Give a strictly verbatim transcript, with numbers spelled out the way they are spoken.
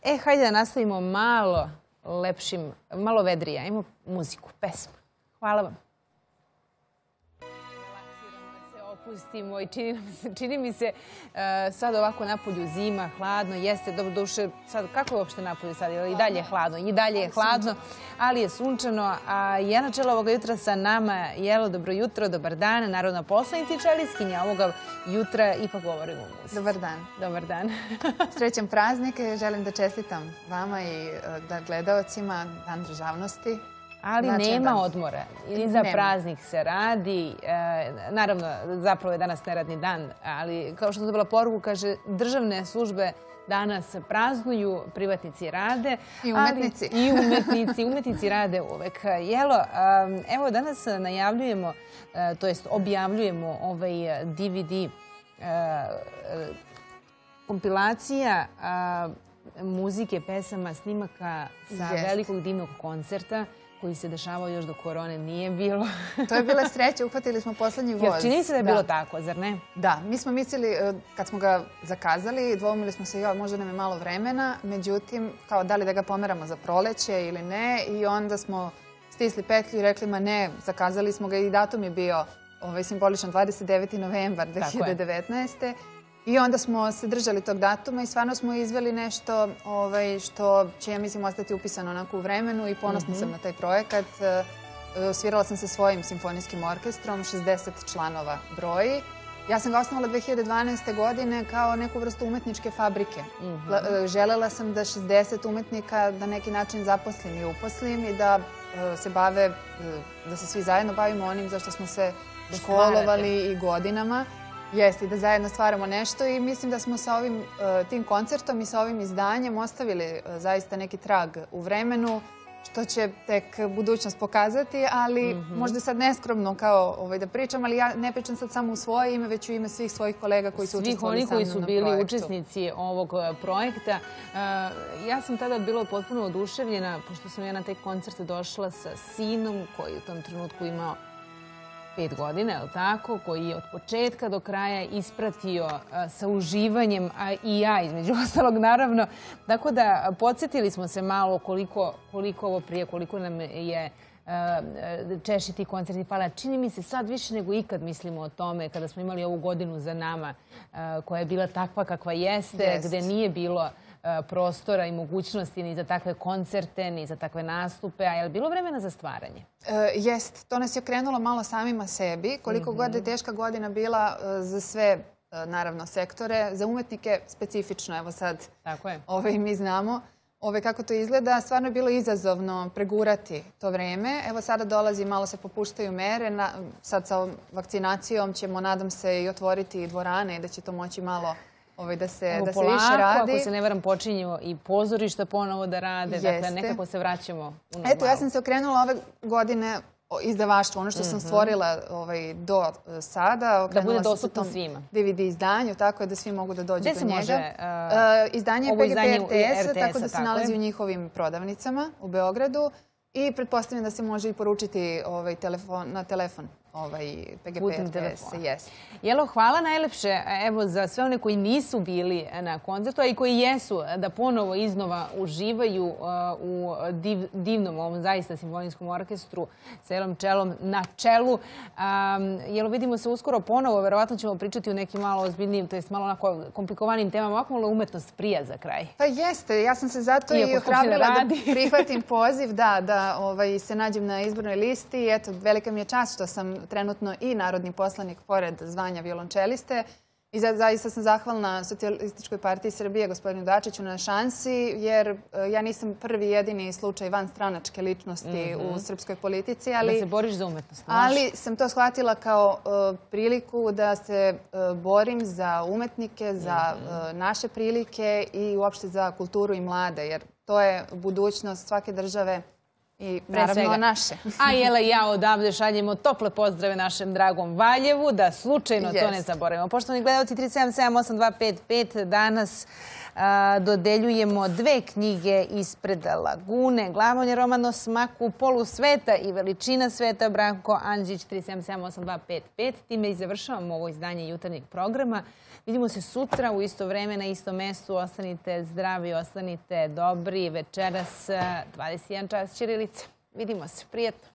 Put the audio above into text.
E, hajde da nastavimo malo lepšim, malo vedrije. Ajmo muziku, pesmu. Hvala vam. Pustimo i čini mi se, čini mi se sad ovako napolju zima, hladno, jeste, dobro duše, sad kako je uopšte napolju sad, i dalje je hladno, i dalje je hladno, ali je sunčano, a Jana Čelo ovoga jutra sa nama, Jelo, dobro jutro, dobar dan, narodna poslanica i čeliskinja ovoga jutra, ipak govorimo o muzici. Dobar dan. Dobar dan. Srećan praznik, želim da čestitam vama i gledaocima Dan državnosti. Ali nema odmora. I za praznik se radi. Naravno, zapravo je danas neradni dan, ali kao što sam dobila poruku, kaže, državne službe danas praznuju, privatnici rade. I umetnici. I umetnici. Umetnici rade uvek. Jelo, evo danas najavljujemo, to jest objavljujemo ovaj D V D kompilacija muzike, pesama, snimaka sa velikog divnog koncerta koji se dešavao još do korone, nije bilo. To je bila sreća, uhvatili smo poslednji voz. Jer čini se da je bilo tako, zar ne? Da, mi smo mislili, kad smo ga zakazali, dvoumili smo se, joj, možda nam je malo vremena, međutim, kao da li da ga pomeramo za proleće ili ne, i onda smo stisli petlju i rekli, ma ne, zakazali smo ga i datum je bio simboličan dvadeset deveti novembar dve hiljade devetnaeste. I onda smo se držali tog datuma i stvarno smo izveli nešto što će, ja mislim, ostati upisano onako u vremenu i ponosna sam na taj projekat. Svirala sam sa svojim simfonijskim orkestrom, šezdeset članova broji. Ja sam ga osnovala dve hiljade dvanaeste. godine kao neku vrstu umetničke fabrike. Želela sam da šezdeset umetnika na neki način zaposlim i uposlim i da se bave, da se svi zajedno bavimo onim za što smo se školovali i godinama. Jeste, i da zajedno stvaramo nešto i mislim da smo sa ovim tim koncertom i sa ovim izdanjem ostavili zaista neki trag u vremenu, što će tek budućnost pokazati, ali možda sad neskromno kao da pričam, ali ja ne pričam sad samo u svoje ime, već u ime svih svojih kolega koji su učestvovali sa mnom na projektu. Svih oni koji su bili učesnici ovog projekta. Ja sam tada bila potpuno oduševljena, pošto sam ja na taj koncert došla sa sinom koji u tom trenutku imao pet godina, je li tako, koji je od početka do kraja ispratio sa uživanjem, a i ja između ostalog, naravno. Tako da podsjetili smo se malo koliko ovo prije, koliko nam je češći ti koncerti pala. Čini mi se sad više nego ikad mislimo o tome, kada smo imali ovu godinu za nama, koja je bila takva kakva jeste, gde nije bilo prostora i mogućnosti ni za takve koncerte, ni za takve nastupe. A je li bilo vremena za stvaranje? Jest. To nas je okrenulo malo samima sebi. Koliko god je teška godina bila za sve, naravno, sektore, za umetnike specifično. Evo sad mi znamo kako to izgleda. Stvarno je bilo izazovno pregurati to vreme. Evo sada dolazi, malo se popuštaju mere. Sad sa vakcinacijom ćemo, nadam se, i otvoriti dvorane i da će to moći malo da se više radi. Ako se ne varam, počinju i pozorišta ponovo da rade. Dakle, nekako se vraćamo u normalu. Eto, ja sam se okrenula ove godine izdavaštvo, ono što sam stvorila do sada. Da bude dostupno svima. D V D izdanju, tako je da svi mogu da dođu do njega. Gde se može? Izdanje je P G P R T S-a, tako da se nalazi u njihovim prodavnicama u Beogradu. I pretpostavljam da se može i poručiti na telefon P G P R T S-a. Jelo, hvala najlepše za sve one koji nisu bili na koncertu, a i koji jesu, da ponovo iznova uživaju u divnom ovom zaista simfonijskom orkestru sa Jelom Čelom na čelu. Jelo, vidimo se uskoro ponovo, verovatno ćemo pričati o nekim malo ozbiljnijim, to jest malo onako komplikovanim temama, ovako malo umetnost prija za kraj. Pa jeste, ja sam se zato i ohrabrila da prihvatim poziv, da, da se nađem na izbornoj listi. Eto, velika mi je čast što sam trenutno i narodni poslanik pored zvanja violončeliste. I zaista sam zahvalna Socijalističkoj partiji Srbije, gospodinu Dačiću, na šansi, jer ja nisam prvi jedini slučaj vanstranačke ličnosti u srpskoj politici. Da se boriš za umetnost. Ali sam to shvatila kao priliku da se borim za umetnike, za naše prilike i uopšte za kulturu i mlade, jer to je budućnost svake države I naravno naše. A Jela i ja odavde šaljemo tople pozdrave našem dragom Valjevu, da slučajno to ne zaboravimo. Poštovani gledalci, tri sedam sedam osam dva pet pet, danas dodeljujemo dve knjige ispred Lagune. Glavan je roman o smaku polusveta i veličina sveta, Branko Andžić, tri sedam sedam osam dva pet pet. Time i završavamo ovo izdanje jutarnjeg programa. Vidimo se sutra u isto vreme na istom mestu. Ostanite zdravi, ostanite dobri. Večeras dvadeset jedan čas ćirilice. Vidimo se. Prijetno.